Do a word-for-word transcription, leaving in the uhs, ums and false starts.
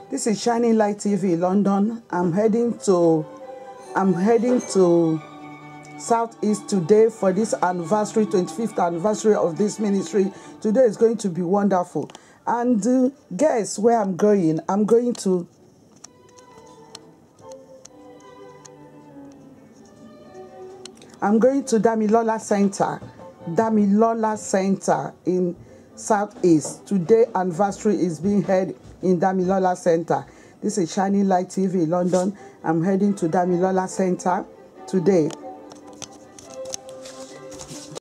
This is Shining Light T V, London. I'm heading to, I'm heading to Southeast today for this anniversary, twenty-fifth anniversary of this ministry. Today is going to be wonderful. And uh, guess where I'm going? I'm going to I'm going to Damilola Center, Damilola Center in Southeast. Today anniversary is being held in Damilola Center. This is Shining Light T V, London. I'm heading to Damilola Center today.